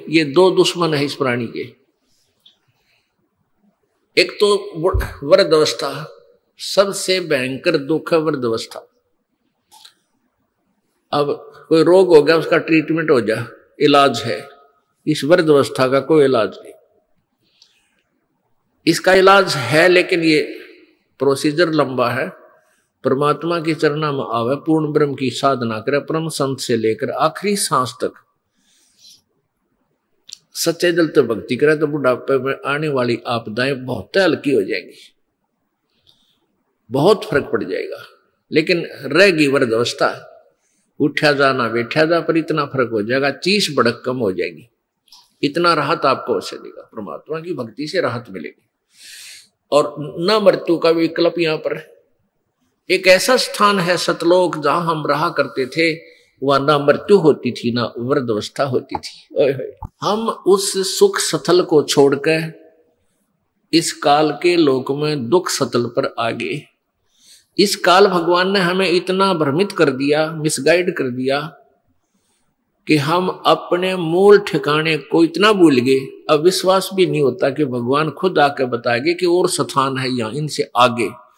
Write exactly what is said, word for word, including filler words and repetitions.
ये दो दुश्मन है इस प्राणी के। एक तो वृद्ध अवस्था, सबसे भयंकर दुख है वृद्ध अवस्था। अब कोई रोग हो गया, उसका ट्रीटमेंट हो जाए, इलाज है। इस वृद्ध अवस्था का कोई इलाज नहीं। इसका इलाज है लेकिन ये प्रोसीजर लंबा है। परमात्मा की चरणा में आवे, पूर्ण ब्रह्म की साधना करे, परम संत से लेकर आखिरी सांस तक सच्चे दिल से भक्ति करे तो बुढ़ापे में आने वाली आपदाएं बहुत हल्की हो जाएंगी, बहुत फर्क पड़ जाएगा। लेकिन रहेगी वृद्ध अवस्था, उठा जाना बैठा जा, पर इतना फर्क हो जाएगा, चीस भड़क कम हो जाएगी। इतना राहत आपको अवश्य देगा, परमात्मा की भक्ति से राहत मिलेगी। और न मृत्यु का विकल्प यहाँ पर एक ऐसा स्थान है सतलोक, जहां हम रहा करते थे, वह ना मृत्यु होती थी ना वृद्धावस्था होती थी। ओए होए। हम उस सुख सतल को छोड़कर इस काल के लोक में दुख सतल पर आ गए। इस काल भगवान ने हमें इतना भ्रमित कर दिया, मिसगाइड कर दिया कि हम अपने मूल ठिकाने को इतना भूल गए, अब विश्वास भी नहीं होता कि भगवान खुद आकर बताएंगे कि और स्थान है यहाँ, इनसे आगे।